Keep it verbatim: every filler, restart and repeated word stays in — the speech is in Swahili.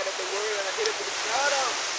of the world and I hit it with the shout out.